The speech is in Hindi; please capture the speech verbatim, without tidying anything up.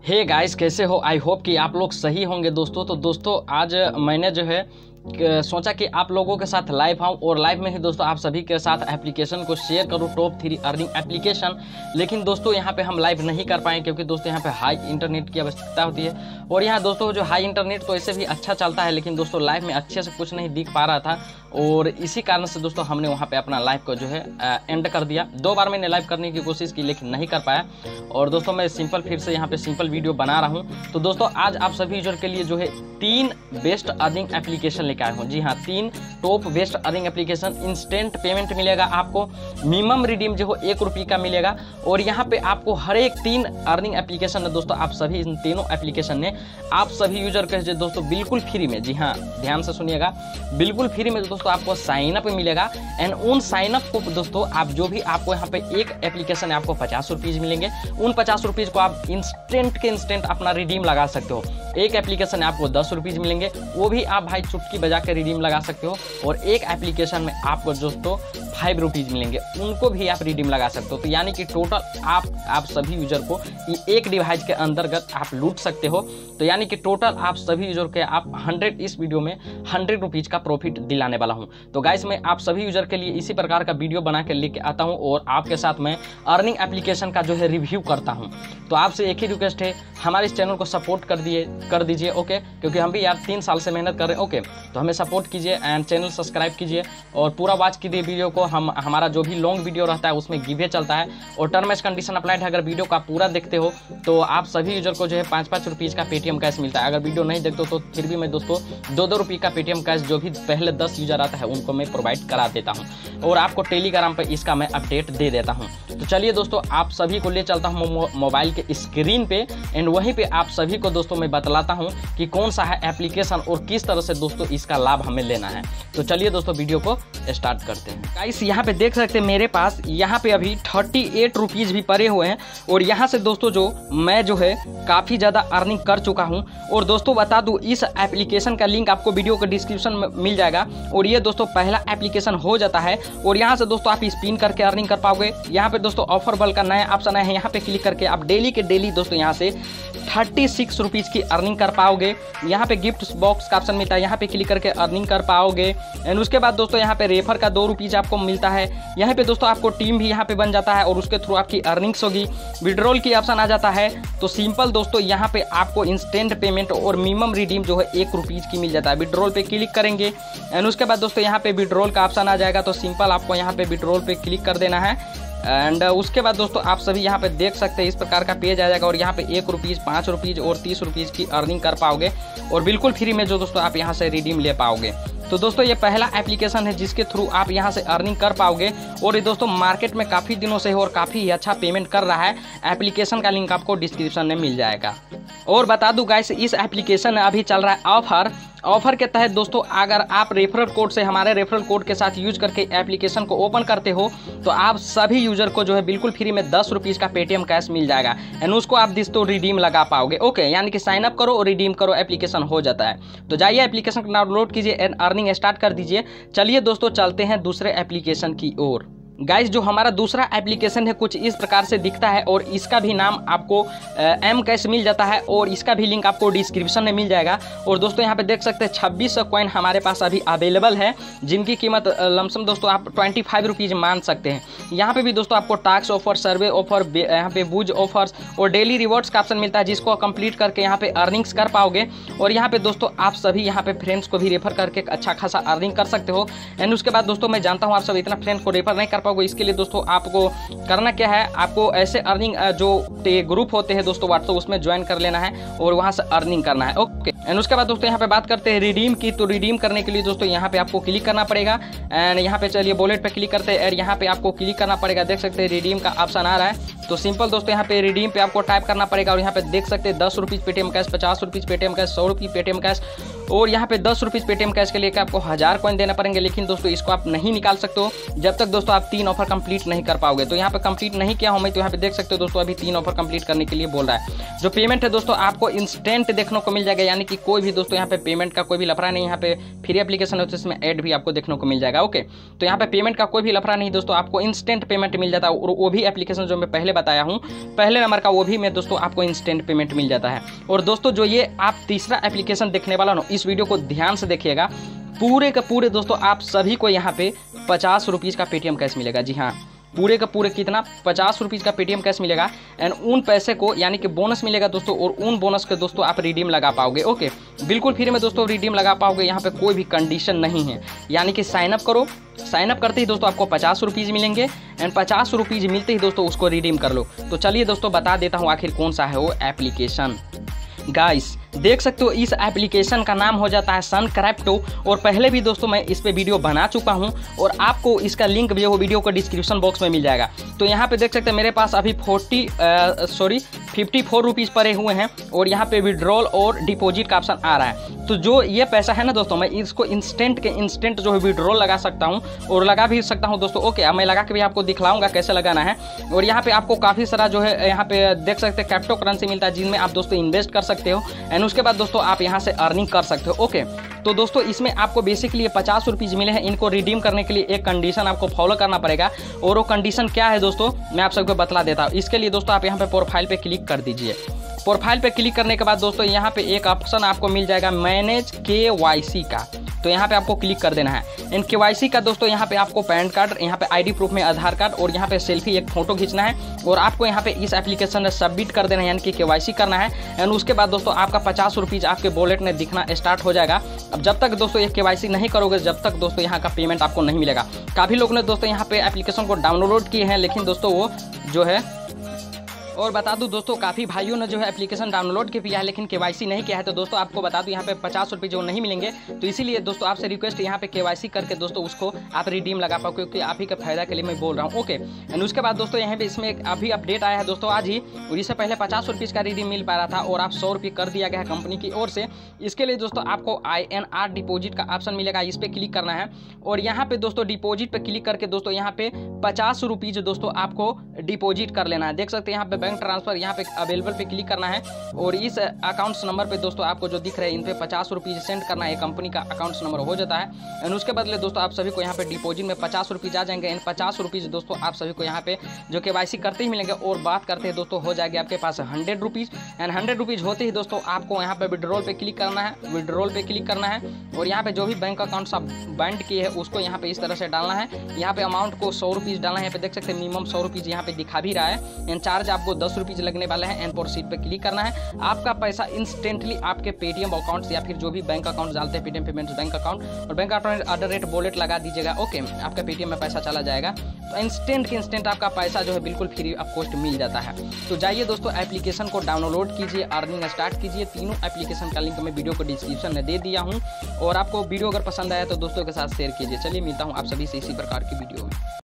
हे गाइस, कैसे हो? आई होप कि आप लोग सही होंगे दोस्तों। तो दोस्तों आज मैंने जो है सोचा कि आप लोगों के साथ लाइव आऊँ और लाइव में ही दोस्तों आप सभी के साथ एप्लीकेशन को शेयर करूँ, टॉप थ्री अर्निंग एप्लीकेशन। लेकिन दोस्तों यहाँ पे हम लाइव नहीं कर पाएँ क्योंकि दोस्तों यहाँ पे हाई इंटरनेट की आवश्यकता होती है। और यहाँ दोस्तों जो हाई इंटरनेट तो ऐसे भी अच्छा चलता है, लेकिन दोस्तों लाइव में अच्छे से कुछ नहीं दिख पा रहा था और इसी कारण से दोस्तों हमने वहाँ पे अपना लाइव को जो है एंड कर दिया। दो बार मैंने लाइव करने की कोशिश की लेकिन नहीं कर पाया। और दोस्तों मैं सिंपल फिर से यहाँ पे सिंपल वीडियो बना रहा हूँ। तो दोस्तों आज आप सभी यूजर के लिए जो है तीन बेस्ट अर्निंग एप्लीकेशन लेकर आया हूँ। जी हाँ, तीन top best earning application. Instant payment मिलेगा आपको, मिनिमम रिडीम जो हो एक रुपये का मिलेगा। और यहाँ पे आपको हर एक तीन अर्निंग एप्लीकेशन है दोस्तों, आप सभी इन तीनों एप्लीकेशन ने आप सभी यूजर के दोस्तों बिल्कुल फ्री में, जी हाँ ध्यान से सुनिएगा, बिल्कुल फ्री में दोस्तों आपको साइन अप मिलेगा। एंड उन साइन अप को दोस्तों आप जो भी आपको यहाँ पे एक एप्लीकेशन है आपको पचास रुपीज मिलेंगे। उन पचास रुपीज को आप इंस्टेंट के इंस्टेंट अपना रिडीम लगा सकते हो। एक एप्लीकेशन है आपको दस रुपीज मिलेंगे, वो भी आप भाई चुटकी बजा के रिडीम लगा सकते हो। और एक एप्लीकेशन में आपको दोस्तों फाइव रुपीज मिलेंगे, उनको भी आप रिडीम लगा सकते हो। तो यानी कि टोटल आप आप सभी यूजर को एक डिवाइस के अंतर्गत आप लूट सकते हो। तो यानी कि टोटल आप सभी यूजर के आप हंड्रेड इस वीडियो में हंड्रेड रुपीज का प्रॉफिट दिलाने वाला हूं। तो गाइस मैं आप सभी यूजर के लिए इसी प्रकार का वीडियो बना के लेके आता हूं और आपके साथ मैं अर्निंग एप्लीकेशन का जो है रिव्यू करता हूं। तो आपसे एक ही रिक्वेस्ट है, हमारे इस चैनल को सपोर्ट कर दिए कर दीजिए ओके, क्योंकि हम भी यार तीन साल से मेहनत कर रहे हैं ओके। तो हमें सपोर्ट कीजिए एंड चैनल सब्सक्राइब कीजिए और पूरा वॉच कीजिए वीडियो को। हम हमारा जो भी लॉन्ग वीडियो रहता है उसमें गिवे चलता है और टर्म एंड कंडीशन अप्लाइड है। अगर वीडियो का पूरा देखते हो तो आप सभी यूजर को जो है पाँच पाँच रुपीज़ का पेटीएम कैश मिलता है। अगर वीडियो नहीं देखते हो तो फिर भी मैं दोस्तों दो दो रुपये का पेटीएम कैश जो भी पहले दस यूजर आता है उनको मैं प्रोवाइड करा देता हूँ और आपको टेलीग्राम पर इसका मैं अपडेट दे देता हूँ। तो चलिए दोस्तों आप सभी को ले चलता हूँ मोबाइल के स्क्रीन पे एंड वहीं पे आप सभी को दोस्तों मैं बतलाता हूँ कि कौन सा है एप्लीकेशन और किस तरह से दोस्तों इसका लाभ हमें लेना है। तो चलिए दोस्तों वीडियो को स्टार्ट करते हैं। गाइस यहाँ पे देख सकते हैं मेरे पास यहाँ पे अभी थर्टी एट रुपीज़ भी पड़े हुए हैं और यहाँ से दोस्तों जो मैं जो है काफ़ी ज़्यादा अर्निंग कर चुका हूँ। और दोस्तों बता दूँ इस एप्लीकेशन का लिंक आपको वीडियो के डिस्क्रिप्शन में मिल जाएगा। और ये दोस्तों पहला एप्लीकेशन हो जाता है और यहाँ से दोस्तों आप स्पिन करके अर्निंग कर पाओगे। यहाँ पे दोस्तों ऑफर बल का नया ऑप्शन है, यहाँ पे क्लिक करके आप डेली के डेली दोस्तों यहाँ से थर्टी सिक्स रुपीज़ की अर्निंग कर पाओगे। यहाँ पे गिफ्ट बॉक्स का ऑप्शन मिलता है, यहाँ पे क्लिक करके अर्निंग कर पाओगे। एंड उसके बाद दोस्तों यहाँ पे रेफर का दो रुपीज़ आपको मिलता है। यहाँ पे दोस्तों आपको टीम भी यहाँ पे बन जाता है और उसके थ्रू आपकी अर्निंग्स होगी। विड्रॉल की ऑप्शन आ जाता है तो सिंपल दोस्तों यहाँ पे आपको इंस्टेंट पेमेंट और मिनिमम रिडीम जो है एक रुपीज़ की मिल जाता है। विड्रॉल पे क्लिक करेंगे एंड उसके बाद दोस्तों यहाँ पे विड्रॉल का ऑप्शन आ जाएगा तो सिंपल आपको यहाँ पे विड्रॉल पे क्लिक कर देना है। एंड उसके बाद दोस्तों आप सभी यहाँ पे देख सकते हैं इस प्रकार का पेज आ जाएगा और यहाँ पे एक रुपीज़, पाँच रुपीज़ और तीस रुपीज़ की अर्निंग कर पाओगे और बिल्कुल फ्री में जो दोस्तों आप यहाँ से रिडीम ले पाओगे। तो दोस्तों ये पहला एप्लीकेशन है जिसके थ्रू आप यहाँ से अर्निंग कर पाओगे और ये दोस्तों मार्केट में काफ़ी दिनों से है और काफ़ी अच्छा पेमेंट कर रहा है। एप्लीकेशन का लिंक आपको डिस्क्रिप्शन में मिल जाएगा। और बता दूं गाइस इस एप्लीकेशन में अभी चल रहा है ऑफर। ऑफर के तहत दोस्तों अगर आप रेफरल कोड से हमारे रेफरल कोड के साथ यूज करके एप्लीकेशन को ओपन करते हो तो आप सभी यूजर को जो है बिल्कुल फ्री में दस रुपीज़ का पेटीएम कैश मिल जाएगा एंड उसको आप दोस्तों रिडीम लगा पाओगे ओके। यानी कि साइन अप करो और रिडीम करो, एप्लीकेशन हो जाता है। तो जाइए एप्लीकेशन को डाउनलोड कीजिए एंड अर्निंग स्टार्ट कर दीजिए। चलिए दोस्तों चलते हैं दूसरे एप्लीकेशन की ओर। गाइस जो हमारा दूसरा एप्लीकेशन है कुछ इस प्रकार से दिखता है और इसका भी नाम आपको एम कैश मिल जाता है और इसका भी लिंक आपको डिस्क्रिप्शन में मिल जाएगा। और दोस्तों यहाँ पे देख सकते हैं छब्बीस सौ कॉइन हमारे पास अभी अवेलेबल है जिनकी कीमत लमसम दोस्तों आप ट्वेंटी फाइव रुपीज़ मान सकते हैं। यहाँ पे भी दोस्तों आपको टास्क ऑफर, सर्वे ऑफर, यहाँ पे बूज ऑफर्स और डेली रिवॉर्ड्स का ऑप्शन मिलता है जिसको कंप्लीट करके यहाँ पे अर्निंग्स कर पाओगे। और यहाँ पे दोस्तों आप सभी यहाँ पे फ्रेंड्स को भी रेफर करके अच्छा खासा अर्निंग कर सकते हो। एंड उसके बाद दोस्तों मैं जानता हूँ आप सब इतना फ्रेंड्स को रेफर नहीं कर पाओगे, इसके लिए दोस्तों आपको करना क्या है, आपको ऐसे अर्निंग जो ग्रुप होते हैं दोस्तों व्हाट्सएप उसमें ज्वाइन कर लेना है और वहां से अर्निंग करना है ओके। एंड उसके बाद दोस्तों यहाँ पे बात करते हैं रिडीम की। तो रिडीम करने के लिए दोस्तों यहाँ पे आपको क्लिक करना पड़ेगा एंड यहाँ पे चलिए वॉलेट पे क्लिक करते हैं और यहाँ पे आपको क्लिक करना पड़ेगा। देख सकते हैं रिडीम का ऑप्शन आ रहा है तो सिंपल दोस्तों यहाँ पे रिडीम पे आपको टाइप करना पड़ेगा और यहाँ पे देख सकते हैं दस रुपीज़ पेटीएम कैश, पचास रुपीज़ पेटीएम कैश, सौ रुपये पेटीएम कैश और यहाँ पे दस रुपीज़ पेटीएम कैश के लिए आपको हज़ार कॉइन देना पड़ेंगे। लेकिन दोस्तों इसको आप नहीं निकाल सकते हो जब तक दोस्तों आप तीन ऑफर कंप्लीट नहीं कर पाओगे। तो यहाँ पे कंप्लीट नहीं किया हूँ मैं, तो यहाँ पे देख सकते हो दोस्तों अभी तीन ऑफर कंप्लीट करने के लिए बोल रहा है। जो पेमेंट है दोस्तों आपको इंस्टेंट देखने को मिल जाएगा, यानी कि कोई भी दोस्तों यहाँ पे पेमेंट का कोई भी लफड़ा नहीं। यहाँ पे फ्री एप्लीकेशन है तो इसमें ऐड भी आपको देखने को मिल जाएगा। ओके, तो यहाँ पे पेमेंट का कोई भी लफड़ा नहीं दोस्तों, आपको इंस्टेंट पेमेंट मिल जाता है। और वो भी एप्लीकेशन जो मैं पहले बताया हूँ पहले नंबर का, वो भी मैं दोस्तों आपको इंस्टेंट पेमेंट मिल जाता है। और दोस्तों जो ये आप तीसरा एप्लीकेशन देखने वाला ना, इस वीडियो को ध्यान से देखिएगा। पूरे का पूरे दोस्तों आप सभी को यहाँ पे पचास रुपीज़ का पेटीएम कैश मिलेगा। जी हाँ, पूरे का पूरे कितना पचास रुपीज़ का पेटीएम कैश मिलेगा। एंड उन पैसे को यानी कि बोनस मिलेगा दोस्तों, और उन बोनस के दोस्तों आप रिडीम लगा पाओगे। ओके, बिल्कुल फ्री में दोस्तों रिडीम लगा पाओगे। यहाँ पे कोई भी कंडीशन नहीं है, यानी कि साइन अप करो, साइन अप करते ही दोस्तों आपको पचास रुपीज़ मिलेंगे। एंड पचास रुपीज़ मिलते ही दोस्तों उसको रिडीम कर लो। तो चलिए दोस्तों बता देता हूँ आखिर कौन सा है वो एप्लीकेशन। गाइस देख सकते हो इस एप्लीकेशन का नाम हो जाता है सन क्रिप्टो। और पहले भी दोस्तों मैं इस पे वीडियो बना चुका हूं, और आपको इसका लिंक भी वो वीडियो को डिस्क्रिप्शन बॉक्स में मिल जाएगा। तो यहाँ पे देख सकते हैं मेरे पास अभी forty sorry fifty four rupees पड़े हुए हैं, और यहाँ पे विड्रॉल और डिपॉजिट का ऑप्शन आ रहा है। तो जो ये पैसा है ना दोस्तों, मैं इसको इंस्टेंट के इंस्टेंट जो है विड्रॉल लगा सकता हूँ और लगा भी सकता हूँ दोस्तों। ओके, अब मैं लगा के भी आपको दिखलाऊंगा कैसे लगाना है। और यहाँ पे आपको काफ़ी सारा जो है यहाँ पे देख सकते हैं क्रिप्टो करेंसी मिलता है, जिनमें आप दोस्तों इन्वेस्ट कर सकते हो। एंड उसके बाद दोस्तों आप यहाँ से अर्निंग कर सकते हो। ओके, तो दोस्तों इसमें आपको बेसिकली पचास रुपीज़ मिले हैं। इनको रिडीम करने के लिए एक कंडीशन आपको फॉलो करना पड़ेगा, और वो कंडीशन क्या है दोस्तों मैं आप सबको बतला देता हूँ। इसके लिए दोस्तों आप यहाँ पे प्रोफाइल पे क्लिक कर दीजिए। प्रोफाइल पे क्लिक करने के बाद दोस्तों यहाँ पे एक ऑप्शन आपको मिल जाएगा मैनेज के वाई सी का, तो यहाँ पे आपको क्लिक कर देना है। इन के वाई सी का दोस्तों यहाँ पे आपको पैन कार्ड, यहाँ पे आईडी प्रूफ में आधार कार्ड, और यहाँ पे सेल्फी एक फोटो खींचना है, और आपको यहाँ पे इस एप्लीकेशन में सबमिट कर देना है, यानी कि के वाई सी करना है। एंड उसके बाद दोस्तों आपका पचास रुपीज़ आपके वॉलेट में दिखना स्टार्ट हो जाएगा। अब जब तक दोस्तों ये के वाई सी नहीं करोगे, जब तक दोस्तों यहाँ का पेमेंट आपको नहीं मिलेगा। काफ़ी लोग ने दोस्तों यहाँ पे एप्लीकेशन को डाउनलोड किए हैं, लेकिन दोस्तों वो जो है, और बता दूं दोस्तों काफ़ी भाइयों ने जो है एप्लीकेशन डाउनलोड के किया है लेकिन केवाईसी नहीं किया है। तो दोस्तों आपको बता दूं यहाँ पे पचास रुपये जो नहीं मिलेंगे, तो इसीलिए दोस्तों आपसे रिक्वेस्ट है यहाँ पे केवाईसी करके दोस्तों उसको आप रिडीम लगा पाओ, क्योंकि आप ही का फायदा के लिए मैं बोल रहा हूँ। ओके, एंड उसके बाद दोस्तों यहाँ पे इसमें एक अभी अपडेट आया है दोस्तों आज ही, और इससे पहले पचास रुपीज़ का रिडीम मिल पा रहा था, और आप सौ रुपये कर दिया गया है कंपनी की ओर से। इसके लिए दोस्तों आपको आई एन आर डिपोजिट का ऑप्शन मिलेगा, इस पर क्लिक करना है। और यहाँ पे दोस्तों डिपोजिट पे क्लिक करके दोस्तों यहाँ पे पचास रुपीज़ दोस्तों आपको डिपोजिट कर लेना है। देख सकते हैं यहाँ पे बैंक ट्रांसफर यहाँ पे अवेलेबल पे क्लिक करना है, और इस अकाउंट्स नंबर पे दोस्तों आपको जो दिख रहे हैं इन पे पचास रुपीज़ सेंड करना है। कंपनी का अकाउंट्स नंबर हो जाता है। एंड उसके बदले दोस्तों आप सभी को यहाँ पे डिपॉजिट में पचास रुपीज़ आ जाएंगे। इन पचास रुपीज़ दोस्तों आप सभी को यहाँ पे जो केवाईसी करते ही मिलेंगे, और बात करते हैं दोस्तों हो जाएगी आपके पास hundred rupees. And hundred rupees होते ही दोस्तों आपको यहाँ पे विड्रॉल पे क्लिक करना है, विड्रॉल पे क्लिक करना है, और यहाँ पे जो भी बैंक अकाउंट्स आप बाइंड किए हैं उसको यहाँ पे इस तरह से डालना है। यहाँ पे अमाउंट को सौ रुपीज़ डालना है। यहाँ पे देख सकते हैं मिनिमम सौ रुपीज़ यहाँ पे दिखा भी रहा है। एंड चार्ज आपको दस रुपीज़ लगने वाले हैं। एंड प्रोसीड पे क्लिक करना है। आपका पैसा इंस्टेंटली आपके पेटीएम अकाउंट या फिर जो भी बैंक अकाउंट डालते हैं पेटीएम पेमेंट्स बैंक अकाउंट, और bank account at the rate wallet लगा दीजिएगा। ओके, आपका पेटीएम में पैसा चला जाएगा। तो इंस्टेंट के इंस्टेंट आपका पैसा जो है बिल्कुल फ्री ऑफ कॉस्ट मिल जाता है। तो जाइए दोस्तों एप्लीकेशन को डाउनलोड कीजिए, अर्निंग स्टार्ट कीजिए। तीनों एप्लीकेशन का लिंक मैं वीडियो को डिस्क्रिप्शन में दे दिया हूँ, और आपको वीडियो अगर पसंद आया तो दोस्तों के साथ शेयर कीजिए। चलिए मिलता हूँ आप सभी से इसी प्रकार की वीडियो में।